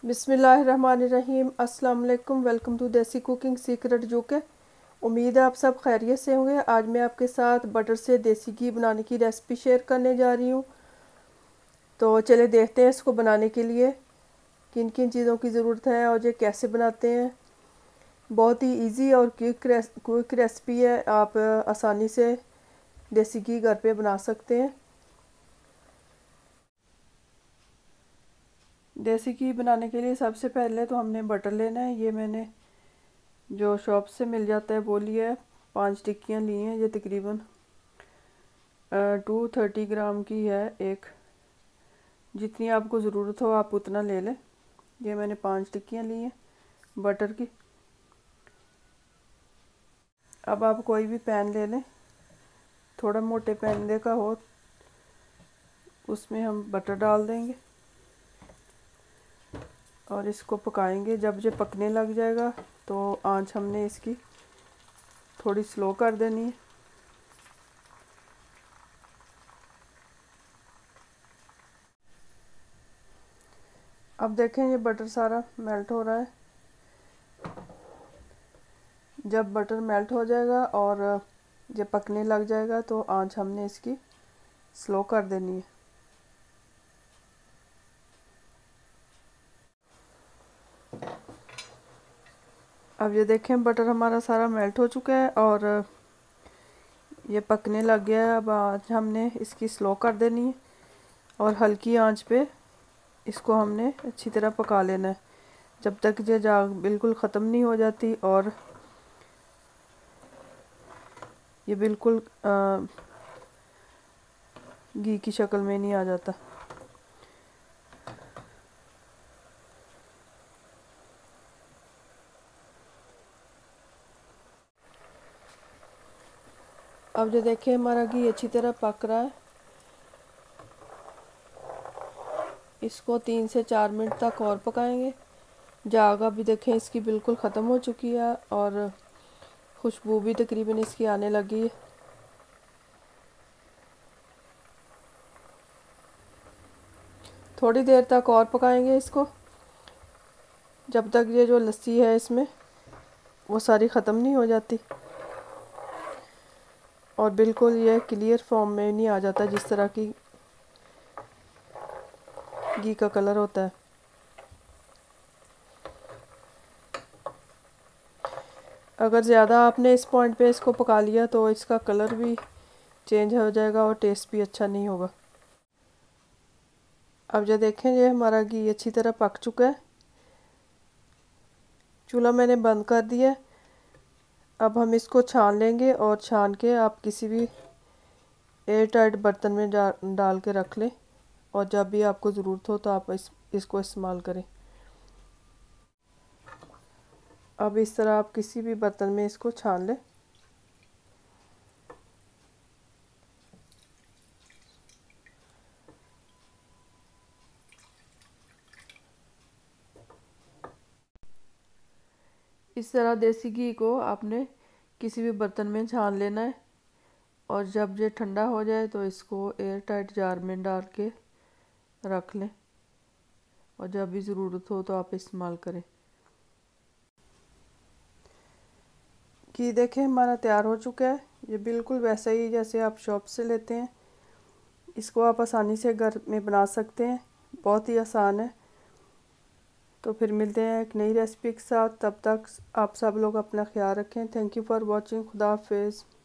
बिस्मिल्लाहिर्रहमानिर्रहीम। अस्सलाम वालेकुम। Welcome to Desi cooking secret जोके। उम्मीद है आप सब खैरियत से होंगे। आज मैं आपके साथ बटर से देसी घी बनाने की रेसिपी शेयर करने जा रही हूँ। तो चले देखते हैं इसको बनाने के लिए किन किन चीज़ों की ज़रूरत है और ये कैसे बनाते हैं। बहुत ही इजी और क्विक रेसिपी है। आप आसानी से देसी घी घर पे बना सकते हैं। देसी घी बनाने के लिए सबसे पहले तो हमने बटर लेना है। ये मैंने जो शॉप से मिल जाता है वो लिया है। 5 टिक्कियाँ ली हैं। ये तकरीबन 230 ग्राम की है एक। जितनी आपको ज़रूरत हो आप उतना ले लें। ये मैंने 5 टिक्कियाँ ली हैं बटर की। अब आप कोई भी पैन ले लें, थोड़ा मोटे पैन का हो, उसमें हम बटर डाल देंगे और इसको पकाएंगे। जब ये पकने लग जाएगा तो आंच हमने इसकी थोड़ी स्लो कर देनी है। अब देखें ये बटर सारा मेल्ट हो रहा है। जब बटर मेल्ट हो जाएगा और जब पकने लग जाएगा तो आंच हमने इसकी स्लो कर देनी है। अब ये देखें बटर हमारा सारा मेल्ट हो चुका है और ये पकने लग गया है। अब आंच हमने इसकी स्लो कर देनी है और हल्की आंच पे इसको हमने अच्छी तरह पका लेना है जब तक ये जाग बिल्कुल ख़त्म नहीं हो जाती और ये बिल्कुल घी की शक्ल में नहीं आ जाता। अब जो देखें हमारा घी अच्छी तरह पक रहा है। इसको 3 से 4 मिनट तक और पकाएंगे। जाग अभी देखें इसकी बिल्कुल ख़त्म हो चुकी है और खुशबू भी तकरीबन इसकी आने लगी है। थोड़ी देर तक और पकाएंगे इसको जब तक ये जो लस्सी है इसमें वो सारी ख़त्म नहीं हो जाती और बिल्कुल ये क्लियर फॉर्म में नहीं आ जाता जिस तरह की घी का कलर होता है। अगर ज़्यादा आपने इस पॉइंट पे इसको पका लिया तो इसका कलर भी चेंज हो जाएगा और टेस्ट भी अच्छा नहीं होगा। अब जो देखें ये हमारा घी अच्छी तरह पक चुका है। चूल्हा मैंने बंद कर दिया। अब हम इसको छान लेंगे और छान के आप किसी भी एयर टाइट बर्तन में डाल के रख लें और जब भी आपको ज़रूरत हो तो आप इसको इस्तेमाल करें। अब इस तरह आप किसी भी बर्तन में इसको छान लें। इस तरह देसी घी को आपने किसी भी बर्तन में छान लेना है और जब ये ठंडा हो जाए तो इसको एयर टाइट जार में डाल के रख लें और जब भी ज़रूरत हो तो आप इस्तेमाल करें। घी देखें हमारा तैयार हो चुका है। ये बिल्कुल वैसा ही जैसे आप शॉप से लेते हैं। इसको आप आसानी से घर में बना सकते हैं, बहुत ही आसान है। तो फिर मिलते हैं एक नई रेसिपी के साथ। तब तक आप सब लोग अपना ख्याल रखें। Thank you for watching. खुदा हाफिज़।